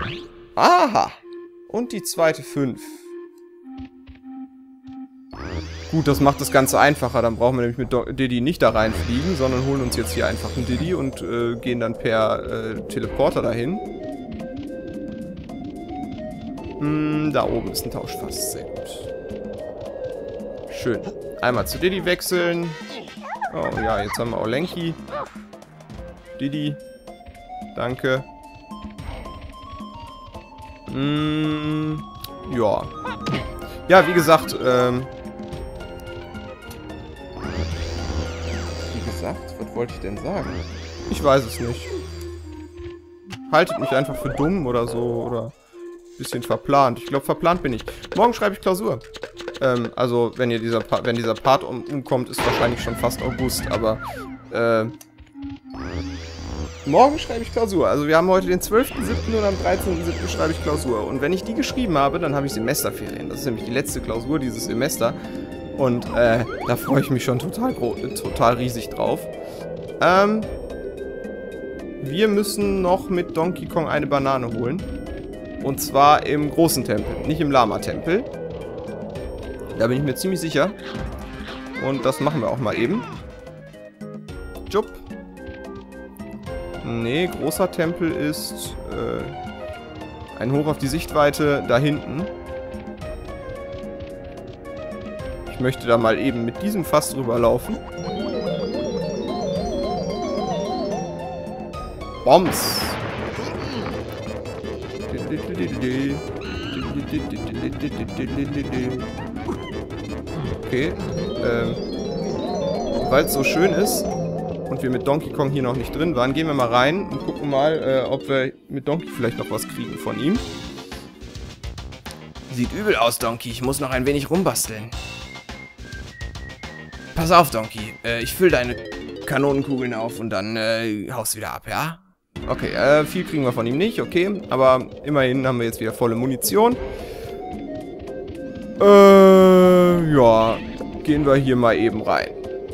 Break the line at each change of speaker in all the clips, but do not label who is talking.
Aha. Und die zweite 5. Gut, das macht das Ganze einfacher. Dann brauchen wir nämlich mit Diddy nicht da reinfliegen, sondern holen uns jetzt hier einfach einen Diddy und gehen dann per Teleporter dahin. Da oben ist ein Tauschfass. Sehr gut. Schön. Einmal zu Diddy wechseln. Oh ja, jetzt haben wir auch Lenky. Diddy. Danke. Ja. Ja, wie gesagt, was wollte ich denn sagen? Ich weiß es nicht. Haltet mich einfach für dumm oder so, oder ein bisschen verplant. Ich glaube, verplant bin ich. Morgen schreibe ich Klausur. Also, wenn dieser Part umkommt, ist wahrscheinlich schon fast August, aber, morgen schreibe ich Klausur. Also, wir haben heute den 12.07. und am 13.07. schreibe ich Klausur. Und wenn ich die geschrieben habe, dann habe ich Semesterferien. Das ist nämlich die letzte Klausur dieses Semester. Und, da freue ich mich schon total riesig drauf. Wir müssen noch mit Donkey Kong eine Banane holen. Und zwar im großen Tempel, nicht im Lama-Tempel. Da bin ich mir ziemlich sicher. Und das machen wir auch mal eben. Jupp. Nee, großer Tempel ist ein Hoch auf die Sichtweite da hinten. Ich möchte da mal eben mit diesem Fass drüber laufen. Bombs. Okay. Weil es so schön ist und wir mit Donkey Kong hier noch nicht drin waren, gehen wir mal rein und gucken mal, ob wir mit Donkey vielleicht noch was kriegen von ihm. Sieht übel aus, Donkey. Ich muss noch ein wenig rumbasteln. Pass auf, Donkey. Ich fülle deine Kanonenkugeln auf und dann haust wieder ab, ja? Okay, viel kriegen wir von ihm nicht, okay. Aber immerhin haben wir jetzt wieder volle Munition. Ja. Gehen wir hier mal eben rein.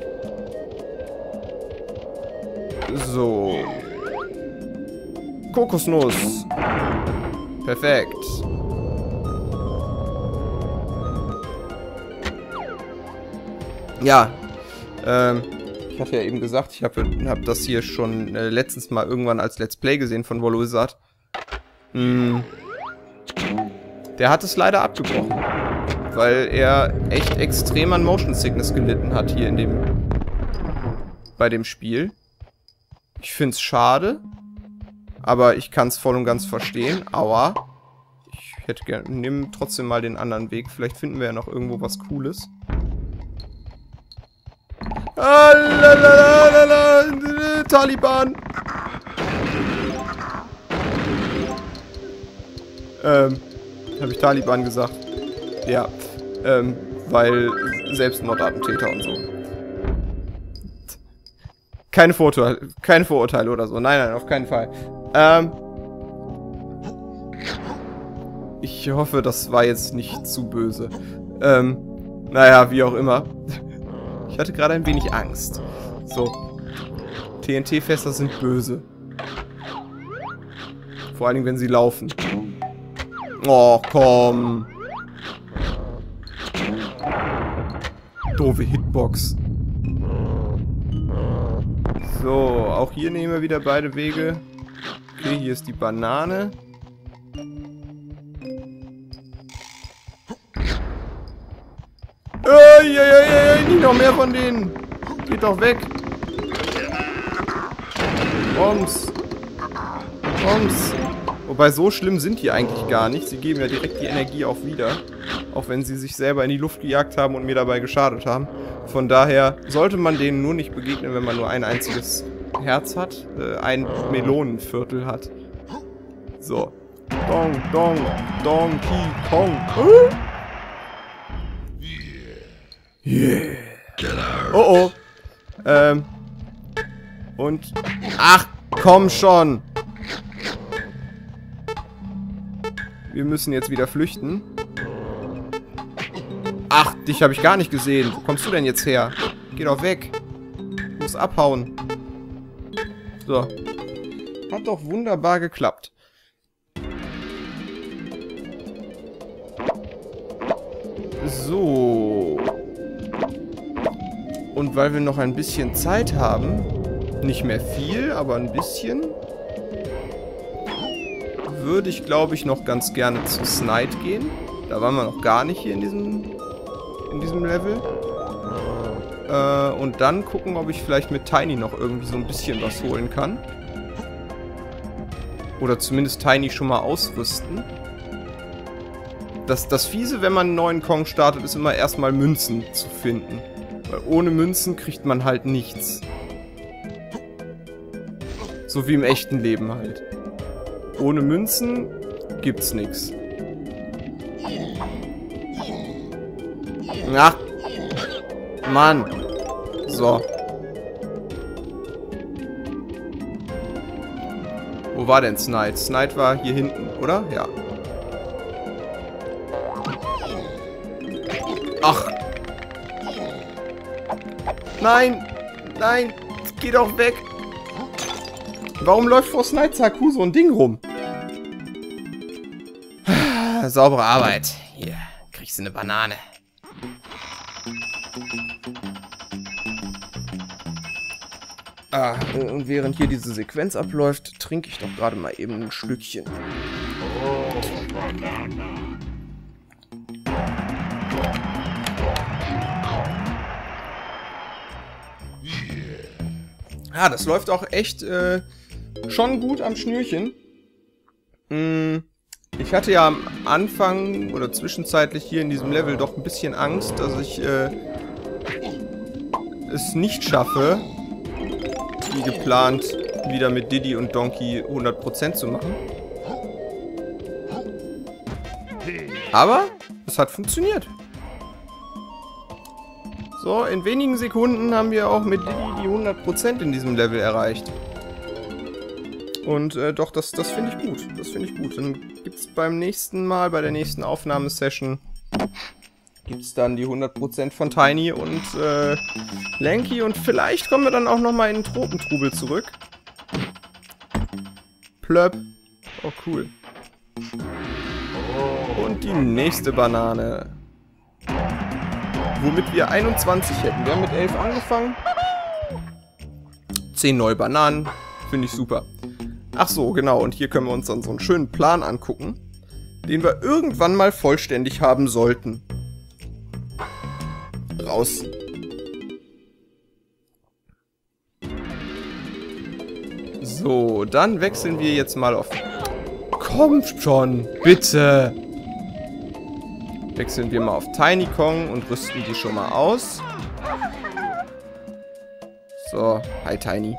So. Kokosnuss. Perfekt. Ja. Ich hatte ja eben gesagt, ich hab das hier schon letztens mal irgendwann als Let's Play gesehen von Wizard. Der hat es leider abgebrochen. Weil er echt extrem an Motion Sickness gelitten hat hier bei dem Spiel. Ich find's schade. Aber ich kann's voll und ganz verstehen. Aua. Ich hätte gerne... Nimm trotzdem mal den anderen Weg. Vielleicht finden wir ja noch irgendwo was Cooles. Taliban. Habe ich Taliban gesagt? Ja. Weil Selbstmordattentäter und so. Keine Vorurteile oder so. Nein, nein, auf keinen Fall. Ich hoffe, das war jetzt nicht zu böse. Naja, wie auch immer. Ich hatte gerade ein wenig Angst. So. TNT-Fässer sind böse. Vor allen Dingen, wenn sie laufen. Oh, komm. Doofe Hitbox. So, auch hier nehmen wir wieder beide Wege. Okay, hier ist die Banane. Nicht noch mehr von denen. Geht doch weg. Bombs. Bombs. Wobei, so schlimm sind die eigentlich gar nicht. Sie geben ja direkt die Energie auch wieder. Auch wenn sie sich selber in die Luft gejagt haben und mir dabei geschadet haben. Von daher sollte man denen nur nicht begegnen, wenn man nur ein einziges Herz hat. Ein Melonenviertel hat. So. Donkey Kong. Yeah. Oh oh. Und... Ach, komm schon. Wir müssen jetzt wieder flüchten. Ach, dich habe ich gar nicht gesehen. Wo kommst du denn jetzt her? Geh doch weg. Du musst abhauen. So. Hat doch wunderbar geklappt. So. Und weil wir noch ein bisschen Zeit haben, nicht mehr viel, aber ein bisschen, würde ich, glaube ich, noch ganz gerne zu Snide gehen. Da waren wir noch gar nicht hier in diesem Level. Und dann gucken, ob ich vielleicht mit Tiny noch irgendwie so ein bisschen was holen kann. Oder zumindest Tiny schon mal ausrüsten. Das Fiese, wenn man einen neuen Kong startet, ist immer erstmal Münzen zu finden. Weil ohne Münzen kriegt man halt nichts. So wie im echten Leben halt. Ohne Münzen gibt's nichts. Ach. Mann. So. Wo war denn Snide? Snide war hier hinten, oder? Ja. Ach. Nein. Nein. Geh doch weg. Warum läuft vor Snide Zaku so ein Ding rum? Saubere Arbeit. Hier, kriegst du eine Banane. Und während hier diese Sequenz abläuft, trinke ich doch gerade mal eben ein Schlückchen. Ja, das läuft auch echt schon gut am Schnürchen. Ich hatte ja am Anfang oder zwischenzeitlich hier in diesem Level doch ein bisschen Angst, dass ich es nicht schaffe, wie geplant wieder mit Diddy und Donkey 100% zu machen. Aber es hat funktioniert. So, in wenigen Sekunden haben wir auch mit Diddy die 100% in diesem Level erreicht. Und doch, das finde ich gut. Das finde ich gut. Dann gibt es beim nächsten Mal, bei der nächsten Aufnahmesession, gibt es dann die 100% von Tiny und Lanky. Und vielleicht kommen wir dann auch nochmal in den Tropentrubel zurück. Plöpp. Oh, cool. Und die nächste Banane. Womit wir 21 hätten. Wir haben mit 11 angefangen. 10 neue Bananen. Finde ich super. Ach so, genau. Und hier können wir uns dann so einen schönen Plan angucken, den wir irgendwann mal vollständig haben sollten. Raus. So, dann wechseln wir jetzt mal auf... Komm schon, bitte! Wechseln wir mal auf Tiny Kong und rüsten die schon mal aus. So, hi Tiny.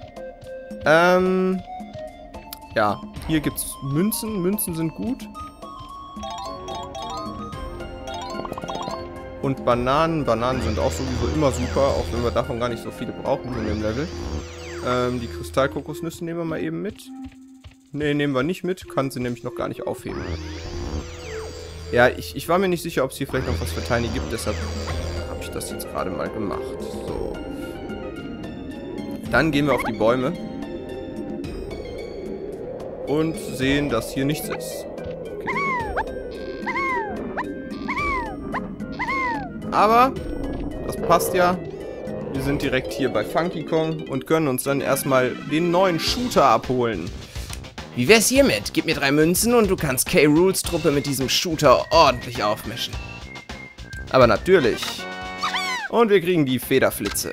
Ja, hier gibt's Münzen. Münzen sind gut. Und Bananen. Bananen sind auch sowieso immer super, auch wenn wir davon gar nicht so viele brauchen in dem Level. Die Kristallkokosnüsse nehmen wir mal eben mit. Ne, nehmen wir nicht mit. Kann sie nämlich noch gar nicht aufheben. Ja, ich war mir nicht sicher, ob es hier vielleicht noch was für Tiny gibt, deshalb habe ich das jetzt gerade mal gemacht. So. Dann gehen wir auf die Bäume. Und sehen, dass hier nichts ist. Okay. Aber, das passt ja. Wir sind direkt hier bei Funky Kong und können uns dann erstmal den neuen Shooter abholen. Wie wär's hiermit? Gib mir 3 Münzen und du kannst K-Rool's Truppe mit diesem Shooter ordentlich aufmischen. Aber natürlich. Und wir kriegen die Federflitze.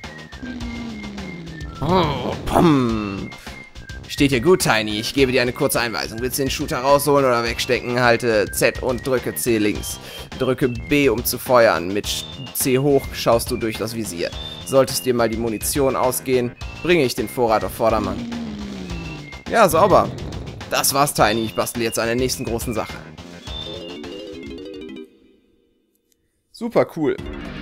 Oh, pom. Steht hier gut, Tiny. Ich gebe dir eine kurze Einweisung. Willst du den Shooter rausholen oder wegstecken? Halte Z und drücke C links. Drücke B, um zu feuern. Mit C hoch schaust du durch das Visier. Solltest dir mal die Munition ausgehen, bringe ich den Vorrat auf Vordermann. Ja, sauber. Das war's, Tiny. Ich bastel jetzt an der nächsten großen Sache. Super cool.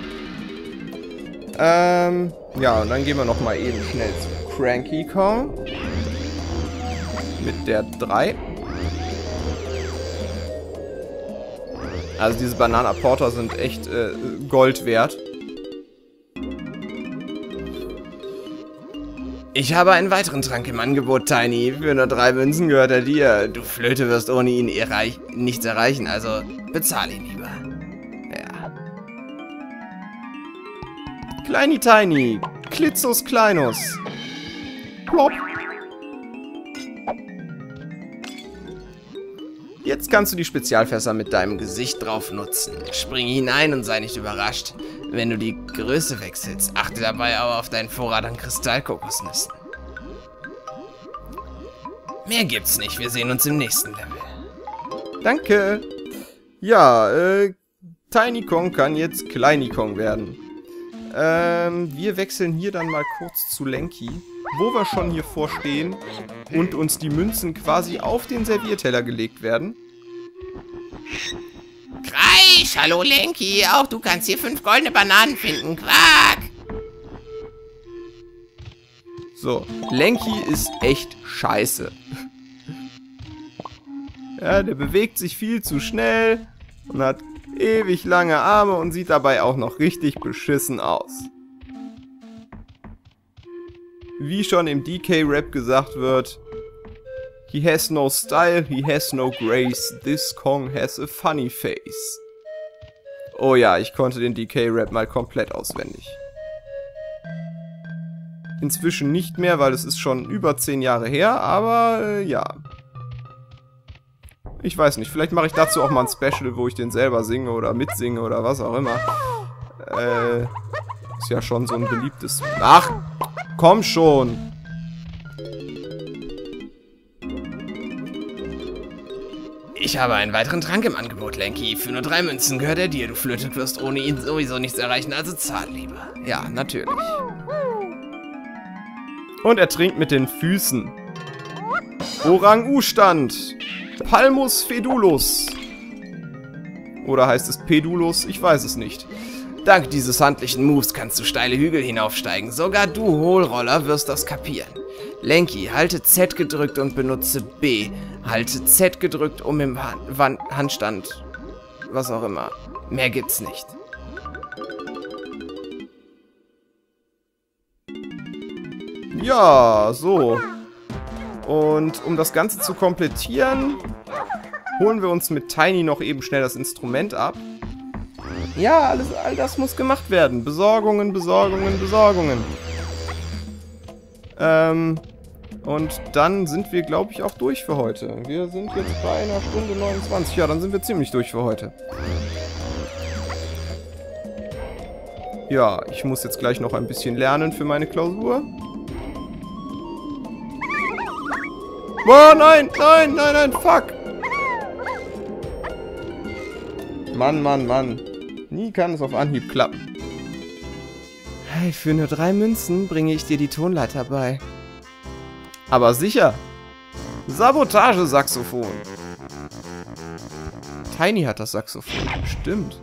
Ja, und dann gehen wir nochmal eben schnell zu Cranky Kong. Mit der 3. Also diese Bananenapporter sind echt Gold wert. Ich habe einen weiteren Trank im Angebot, Tiny. Für nur 3 Münzen gehört er dir. Du Flöte wirst ohne ihn nichts erreichen, also bezahl ihn lieber. Ja. Kleini Tiny. Klitzus Kleinus. Plopp. Jetzt kannst du die Spezialfässer mit deinem Gesicht drauf nutzen. Spring hinein und sei nicht überrascht, wenn du die Größe wechselst. Achte dabei aber auf deinen Vorrat an Kristallkokosnüssen. Mehr gibt's nicht. Wir sehen uns im nächsten Level. Danke. Ja, Tiny Kong kann jetzt Kleini Kong werden. Wir wechseln hier dann mal kurz zu Lanky, wo wir schon hier vorstehen und uns die Münzen quasi auf den Servierteller gelegt werden.
Kreisch, hallo Lanky, auch du kannst hier 5 goldene Bananen finden, Quack!
So, Lanky ist echt scheiße. Ja, der bewegt sich viel zu schnell und hat ewig lange Arme und sieht dabei auch noch richtig beschissen aus. Wie schon im DK-Rap gesagt wird, he has no style, he has no grace, this Kong has a funny face. Oh ja, ich konnte den DK-Rap mal komplett auswendig. Inzwischen nicht mehr, weil es ist schon über 10 Jahre her, aber ja. Ich weiß nicht, vielleicht mache ich dazu auch mal ein Special, wo ich den selber singe oder mitsinge oder was auch immer. Ist ja schon so ein beliebtes... Ach, komm schon!
Ich habe einen weiteren Trank im Angebot, Lanky. Für nur 3 Münzen gehört er dir. Du flötet wirst ohne ihn sowieso nichts erreichen, also zahl lieber.
Ja, natürlich. Und er trinkt mit den Füßen. Orang-U-Stand. Palmus Fedulus. Oder heißt es Pedulus? Ich weiß es nicht.
Dank dieses handlichen Moves kannst du steile Hügel hinaufsteigen. Sogar du, Hohlroller, wirst das kapieren. Lanky, halte Z gedrückt und benutze B. Halte Z gedrückt, um im Handstand... was auch immer. Mehr gibt's nicht.
Ja, so. Und um das Ganze zu komplettieren, holen wir uns mit Tiny noch eben schnell das Instrument ab. Ja, all das muss gemacht werden. Besorgungen, Besorgungen, Besorgungen. Und dann sind wir, glaube ich, auch durch für heute. Wir sind jetzt bei einer Stunde 29. Ja, dann sind wir ziemlich durch für heute. Ja, ich muss jetzt gleich noch ein bisschen lernen für meine Klausur. Oh, nein, nein, nein, nein, fuck. Mann, Mann, Mann. Nie kann es auf Anhieb klappen. Hey, für nur 3 Münzen bringe ich dir die Tonleiter bei. Aber sicher. Sabotage-Saxophon. Tiny hat das Saxophon. Stimmt.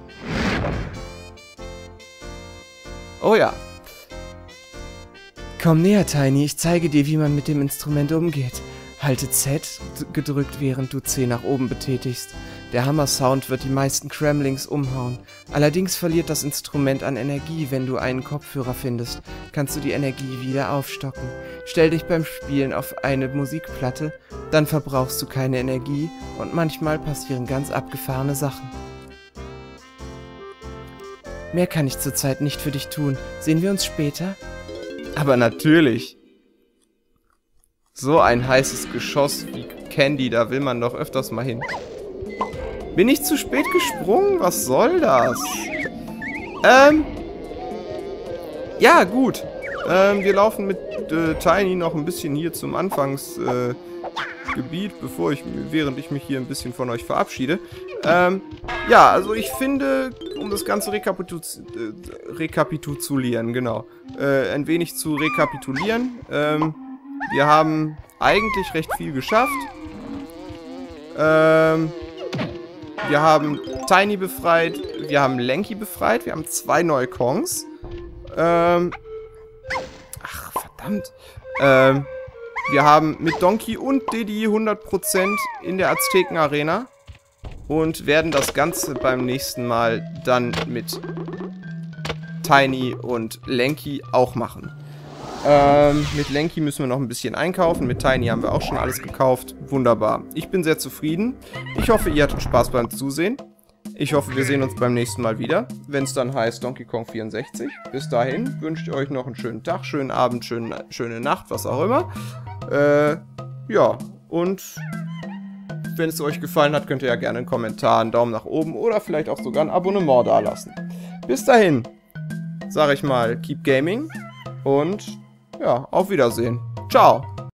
Oh ja. Komm näher, Tiny. Ich zeige dir, wie man mit dem Instrument umgeht. Halte Z gedrückt, während du C nach oben betätigst. Der Hammer-Sound wird die meisten Kremlings umhauen. Allerdings verliert das Instrument an Energie, wenn du einen Kopfhörer findest. Kannst du die Energie wieder aufstocken. Stell dich beim Spielen auf eine Musikplatte, dann verbrauchst du keine Energie und manchmal passieren ganz abgefahrene Sachen. Mehr kann ich zurzeit nicht für dich tun. Sehen wir uns später? Aber natürlich. So ein heißes Geschoss wie Candy, da will man doch öfters mal hin. Bin ich zu spät gesprungen? Was soll das? Ja, gut. Wir laufen mit Tiny noch ein bisschen hier zum Anfangsgebiet, während ich mich hier ein bisschen von euch verabschiede. Ja, also ich finde, um das Ganze rekapitulieren, genau. Ein wenig zu rekapitulieren. Wir haben eigentlich recht viel geschafft. Wir haben Tiny befreit. Wir haben Lanky befreit. Wir haben 2 neue Kongs. Ach, verdammt. Wir haben mit Donkey und Diddy 100% in der Azteken-Arena. Und werden das Ganze beim nächsten Mal dann mit Tiny und Lanky auch machen. Mit Lanky müssen wir noch ein bisschen einkaufen. Mit Tiny haben wir auch schon alles gekauft. Wunderbar. Ich bin sehr zufrieden. Ich hoffe, ihr hattet Spaß beim Zusehen. Ich hoffe, wir sehen uns beim nächsten Mal wieder, wenn es dann heißt Donkey Kong 64. Bis dahin wünsche ich euch noch einen schönen Tag, schönen Abend, schöne Nacht, was auch immer. Ja, und wenn es euch gefallen hat, könnt ihr ja gerne einen Kommentar, einen Daumen nach oben oder vielleicht auch sogar ein Abonnement dalassen. Bis dahin, sage ich mal, keep gaming und ja, auf Wiedersehen. Ciao!